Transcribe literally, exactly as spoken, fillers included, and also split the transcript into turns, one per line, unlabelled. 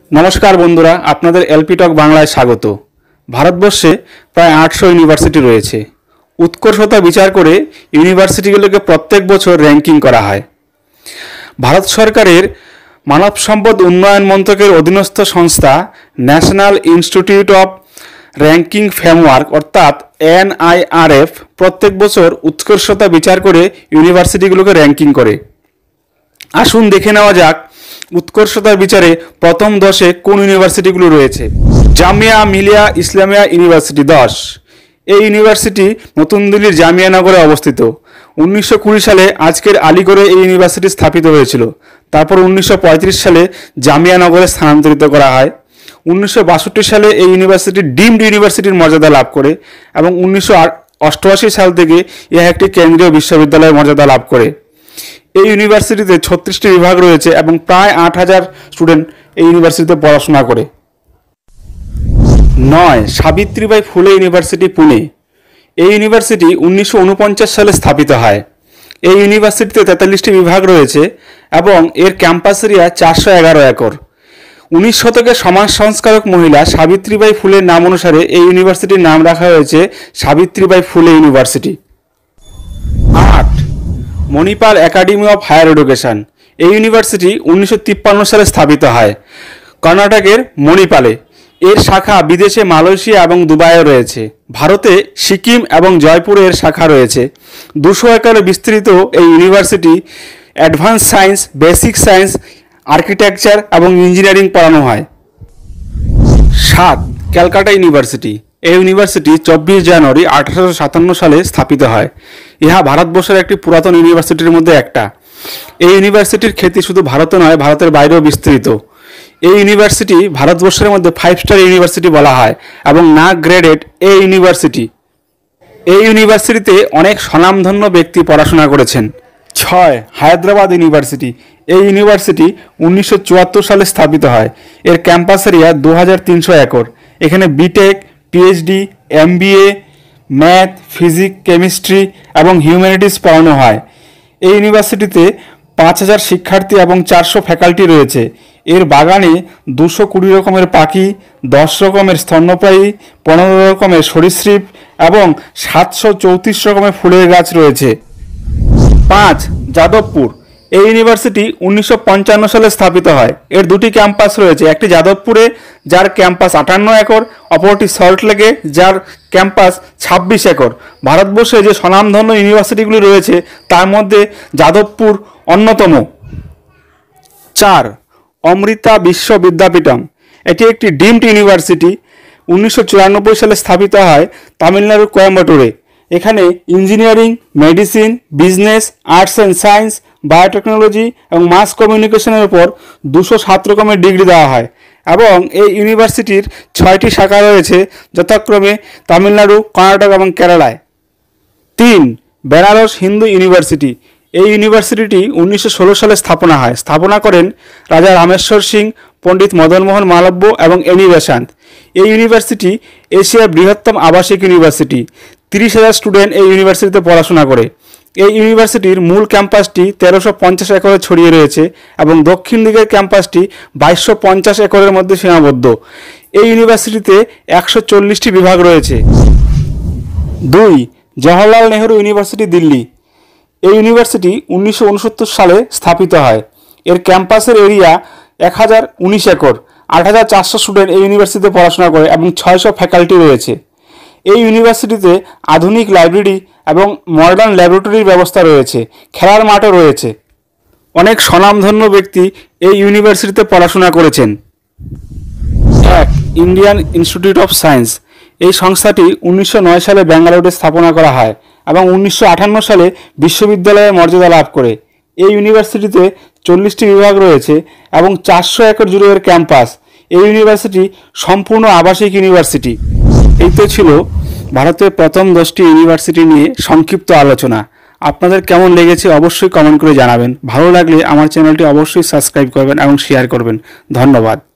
नमस्कार बंधुरा आपनादेर एलपी टक बांगलाय स्वागत। भारतवर्षे प्राय आठशो यूनिभार्सिटी रयेछे। उत्कर्षता विचार करे यूनिभार्सिटीगुलोके प्रत्येक बछर रैंकिंग करा हय। भारत सरकारेर मानव सम्पद उन्नयन मंत्रकेर अधीनस्थ संस्था national institute of ranking framework अर्थात एन आई आर एफ प्रत्येक बछर उत्कर्षता विचार करे यूनिभार्सिटीगुलोके रैंकिंग करे। आसुन देखे नेওয়া যাক उत्कर्षतार विचारे प्रथम दशे कोन यूनिभार्सिटीगुलो रयेछे। जामिया मिलिया इस्लामिया यूनिभार्सिटी दस। এই यूनिभार्सिटी नतून दिल्लीर जामिया नगरे अवस्थित। उन्नीसशो कुड़ी साले आजकेर आलिगढ़े এই यूनिभार्सिटी स्थापित हয়েছিল। তারপর उन्नीसशो पैंतीस साले জামিয়া নগরে স্থানান্তরিত করা হয়। उन्नीसशो बाषट्टी साले এই यूनिभार्सिटी ডিমড यूनिभार्सिटीर मर्यादा लाभ करे এবং उन्नीसशो अष्टाशी साल থেকে ইহা একটি কেন্দ্রীয় বিশ্ববিদ্যালয়ের মর্যাদা লাভ করে। এই ইউনিভার্সিটিতে ছত্রিশটি বিভাগ রয়েছে এবং প্রায় আট হাজার স্টুডেন্ট এই ইউনিভার্সিটিতে পড়াশোনা করে। নয় সাবিত্রীবাই ফুলে ইউনিভার্সিটি পুনে। এই ইউনিভার্সিটি উনিশশো উনপঞ্চাশ সালে স্থাপিত হয়। এই ইউনিভার্সিটিতে তেতাল্লিশটি বিভাগ রয়েছে এবং এর ক্যাম্পাস এরিয়া চারশো এগারো একর। উনিশ শতকের সমাজ সংস্কারক মহিলা সাবিত্রীবাই ফুলের নাম অনুসারে এই ইউনিভার্সিটির নাম রাখা হয়েছে সাবিত্রীবাই ফুলে ইউনিভার্সিটি। আট Manipal academy of higher education. এই ইউনিভার্সিটি উনিশশো তিপ্পান্ন সালে স্থাপিত হয় কর্ণাটকের মণিপালে। এর শাখা বিদেশে মালয়েশিয়া এবং দুবাইয়ে রয়েছে। ভারতে সিকিম এবং জয়পুরে এর শাখা রয়েছে। দুশো একরে বিস্তৃত এই university advance science, basic science, architecture এবং ইঞ্জিনিয়ারিং পড়ানো হয়। সাত ক্যালকাটা ইউনিভার্সিটি। এই ইউনিভার্সিটি চব্বিশ জানুয়ারি আঠারোশো সাতান্ন সালে স্থাপিত হয়। ইহা ভারতবর্ষের একটি পুরাতন ইউনিভার্সিটির মধ্যে একটা। এই ইউনিভার্সিটির খ্যাতি শুধু ভারতে নয়, ভারতের বাইরেও বিস্তৃত। এই ইউনিভার্সিটি ভারতবর্ষের মধ্যে ফাইভ স্টার ইউনিভার্সিটি বলা হয় এবং না গ্রেডেড এ ইউনিভার্সিটি। এই ইউনিভার্সিটিতে অনেক স্বনামধন্য ব্যক্তি পড়াশোনা করেছেন। ছয় হায়দ্রাবাদ ইউনিভার্সিটি। এই ইউনিভার্সিটি উনিশশো চুয়াত্তর সালে স্থাপিত হয়। এর ক্যাম্পাস এরিয়া দু হাজার তিনশো একর। এখানে BTech, PhD, MBA, math, physics, chemistry এবং হিউম্যানিটিস পড়ানো হয়। এই ইউনিভার্সিটিতে পাঁচ হাজার শিক্ষার্থী এবং চারশো ফ্যাকাল্টি রয়েছে। এর বাগানে দুশো কুড়ি রকমের পাখি, দশ রকমের স্তন্যপায়ী, পনেরো রকমের সরীসৃপ এবং সাতশো চৌত্রিশ রকমের ফুলের গাছ রয়েছে। পাঁচ যাদবপুর। এই ইউনিভার্সিটি উনিশশো পঞ্চান্ন সালে স্থাপিত হয়। এর দুটি ক্যাম্পাস রয়েছে, একটি যাদবপুরে যার ক্যাম্পাস আটান্ন একর, অপরটি সল্টলেকে যার ক্যাম্পাস ছাব্বিশ একর। ভারতবর্ষে যে স্বনামধন্য ইউনিভার্সিটিগুলি রয়েছে তার মধ্যে যাদবপুর অন্যতম। চার অমৃতা বিশ্ব বিদ্যাপীঠম। এটি একটি ডিমড ইউনিভার্সিটি। উনিশশো চুরানব্বই সালে স্থাপিত হয় তামিলনাড়ুর কোয়েম্বাটুরে। এখানে engineering, medicine, business, arts and science, biotechnology এবং মাস কমিউনিকেশনের উপর দুশো সাত রকমের ডিগ্রি দেওয়া হয় এবং এই ইউনিভার্সিটির ছয়টি শাখা রয়েছে, যথাক্রমে তামিলনাড়ু, কর্ণাটক এবং কেরালায়। তিন বেনারস হিন্দু ইউনিভার্সিটি। এই ইউনিভার্সিটিটি উনিশশো ষোলো সালে স্থাপনা হয়। স্থাপনা করেন রাজা রামেশ্বর সিং, পণ্ডিত মদনমোহন মালব্য এবং এনি বেসান্ত। এই ইউনিভার্সিটি এশিয়ার বৃহত্তম আবাসিক ইউনিভার্সিটি। তিরিশ হাজার স্টুডেন্ট এই ইউনিভার্সিটিতে পড়াশোনা করে। এই ইউনিভার্সিটির মূল ক্যাম্পাসটি তেরোশো পঞ্চাশ একরে ছড়িয়ে রয়েছে এবং দক্ষিণ দিকের ক্যাম্পাসটি বাইশশো পঞ্চাশ একরের মধ্যে সীমাবদ্ধ। এই ইউনিভার্সিটিতে একশো চল্লিশটি বিভাগ রয়েছে। দুই জওহরলাল নেহরু ইউনিভার্সিটি দিল্লি। এই ইউনিভার্সিটি উনিশশো উনসত্তর সালে স্থাপিত হয়। এর ক্যাম্পাসের এরিয়া এক হাজার উনিশ একর। আট হাজার চারশো স্টুডেন্ট এই ইউনিভার্সিটিতে পড়াশোনা করে এবং ছয়শো ফ্যাকাল্টি রয়েছে। এই ইউনিভার্সিটিতে আধুনিক লাইব্রেরি এবং মডার্ন ল্যাবরেটরির ব্যবস্থা রয়েছে। খেলার মাঠও রয়েছে। অনেক স্বনামধন্য ব্যক্তি এই ইউনিভার্সিটিতে পড়াশোনা করেছেন। এক ইন্ডিয়ান ইনস্টিটিউট অফ সায়েন্স। এই সংস্থাটি উনিশশো নয় সালে ব্যাঙ্গালোরে স্থাপনা করা হয় এবং উনিশশো আটান্ন সালে বিশ্ববিদ্যালয়ের মর্যাদা লাভ করে। এই ইউনিভার্সিটিতে চল্লিশটি বিভাগ রয়েছে এবং চারশো একর জুড়ে এর ক্যাম্পাস। এই ইউনিভার্সিটি সম্পূর্ণ আবাসিক ইউনিভার্সিটি। এই তো ছিল ভারতের প্রথম দশটি ইউনিভার্সিটি নিয়ে সংক্ষিপ্ত আলোচনা। আপনাদের কেমন লেগেছে অবশ্যই কমেন্ট করে জানাবেন। ভালো লাগলে আমার চ্যানেলটি অবশ্যই সাবস্ক্রাইব করবেন এবং শেয়ার করবেন। ধন্যবাদ।